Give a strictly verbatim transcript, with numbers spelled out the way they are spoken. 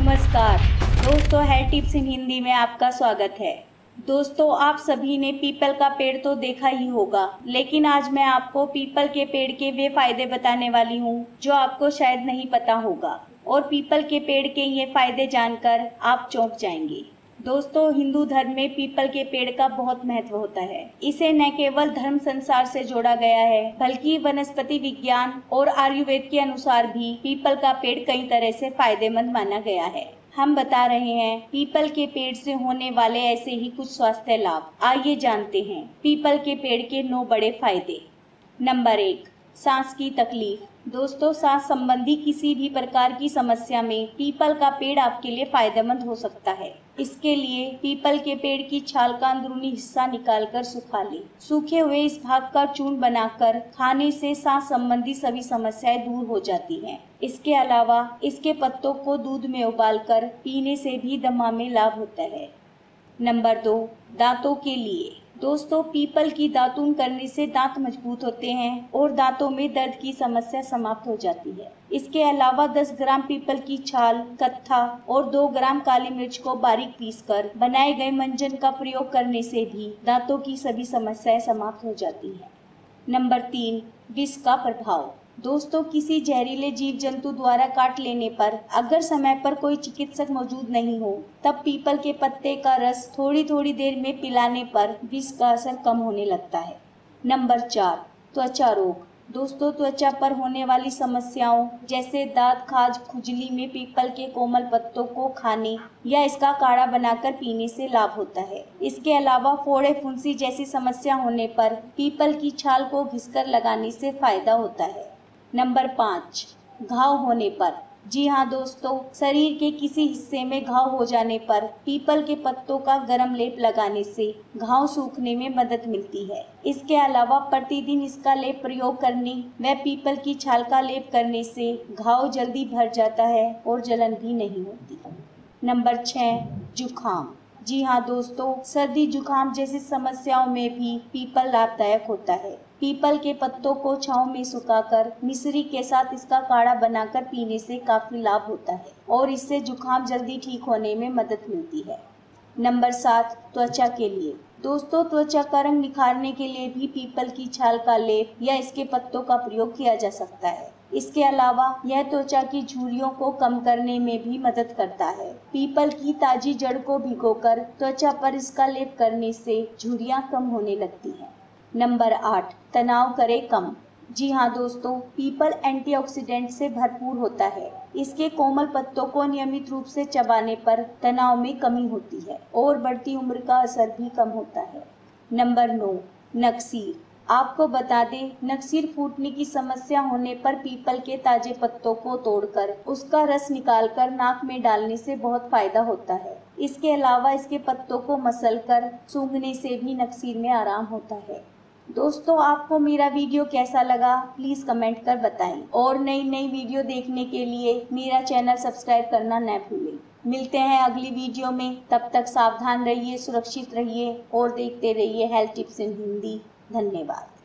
नमस्कार दोस्तों, health tips इन हिंदी में आपका स्वागत है। दोस्तों, आप सभी ने पीपल का पेड़ तो देखा ही होगा, लेकिन आज मैं आपको पीपल के पेड़ के वे फायदे बताने वाली हूँ जो आपको शायद नहीं पता होगा, और पीपल के पेड़ के ये फायदे जानकर आप चौंक जाएंगे। दोस्तों, हिंदू धर्म में पीपल के पेड़ का बहुत महत्व होता है। इसे न केवल धर्म संसार से जोड़ा गया है, बल्कि वनस्पति विज्ञान और आयुर्वेद के अनुसार भी पीपल का पेड़ कई तरह से फायदेमंद माना गया है। हम बता रहे हैं पीपल के पेड़ से होने वाले ऐसे ही कुछ स्वास्थ्य लाभ। आइए जानते हैं पीपल के पेड़ के नौ बड़े फायदे। नंबर एक, सांस की तकलीफ। दोस्तों, सांस संबंधी किसी भी प्रकार की समस्या में पीपल का पेड़ आपके लिए फायदेमंद हो सकता है। इसके लिए पीपल के पेड़ की छाल का अंदरूनी हिस्सा निकालकर सुखा लें। सूखे हुए इस भाग का चूर्ण बनाकर खाने से सांस संबंधी सभी समस्याएं दूर हो जाती हैं। इसके अलावा इसके पत्तों को दूध में उबालकर पीने से भी दमा में लाभ होता है। नंबर दो, दांतों के लिए। दोस्तों, पीपल की दातून करने से दांत मजबूत होते हैं और दांतों में दर्द की समस्या समाप्त हो जाती है। इसके अलावा दस ग्राम पीपल की छाल, कत्था और दो ग्राम काली मिर्च को बारीक पीसकर बनाए गए मंजन का प्रयोग करने से भी दांतों की सभी समस्याएं समाप्त हो जाती हैं। नंबर तीन, विष का प्रभाव। दोस्तों, किसी जहरीले जीव जंतु द्वारा काट लेने पर अगर समय पर कोई चिकित्सक मौजूद नहीं हो, तब पीपल के पत्ते का रस थोड़ी थोड़ी देर में पिलाने पर विष का असर कम होने लगता है। नंबर चार, त्वचा रोग। दोस्तों, त्वचा पर होने वाली समस्याओं जैसे दाद, खाज, खुजली में पीपल के कोमल पत्तों को खाने या इसका काढ़ा बनाकर पीने से लाभ होता है। इसके अलावा फोड़े, फुंसी जैसी समस्या होने पर पीपल की छाल को घिसकर लगाने से फायदा होता है। नंबर पाँच, घाव होने पर। जी हाँ दोस्तों, शरीर के किसी हिस्से में घाव हो जाने पर पीपल के पत्तों का गर्म लेप लगाने से घाव सूखने में मदद मिलती है। इसके अलावा प्रतिदिन इसका लेप प्रयोग करने व पीपल की छाल का लेप करने से घाव जल्दी भर जाता है और जलन भी नहीं होती। नंबर छः, जुखाम। जी हाँ दोस्तों, सर्दी जुखाम जैसी समस्याओं में भी पीपल लाभदायक होता है। पीपल के पत्तों को छांव में सुखाकर मिश्री के साथ इसका काढ़ा बनाकर पीने से काफी लाभ होता है और इससे जुखाम जल्दी ठीक होने में मदद मिलती है। नंबर सात, त्वचा के लिए। दोस्तों, त्वचा का रंग निखारने के लिए भी पीपल की छाल का लेप या इसके पत्तों का प्रयोग किया जा सकता है। इसके अलावा यह त्वचा की झुर्रियों को कम करने में भी मदद करता है। पीपल की ताजी जड़ को भिगोकर त्वचा पर इसका लेप करने से झुर्रियां कम होने लगती हैं। नंबर आठ, तनाव करे कम। जी हाँ दोस्तों, पीपल एंटीऑक्सीडेंट से भरपूर होता है। इसके कोमल पत्तों को नियमित रूप से चबाने पर तनाव में कमी होती है और बढ़ती उम्र का असर भी कम होता है। नंबर नौ, नक्सीर। आपको बता दें, नक्सीर फूटने की समस्या होने पर पीपल के ताजे पत्तों को तोड़कर उसका रस निकालकर नाक में डालने से बहुत फायदा होता है। इसके अलावा इसके पत्तों को मसलकर सूंघने से भी नक्सीर में आराम होता है। दोस्तों, आपको मेरा वीडियो कैसा लगा प्लीज़ कमेंट कर बताएं, और नई नई वीडियो देखने के लिए मेरा चैनल सब्सक्राइब करना न भूलें। मिलते हैं अगली वीडियो में, तब तक सावधान रहिए, सुरक्षित रहिए और देखते रहिए हेल्थ टिप्स इन हिंदी। धन्यवाद।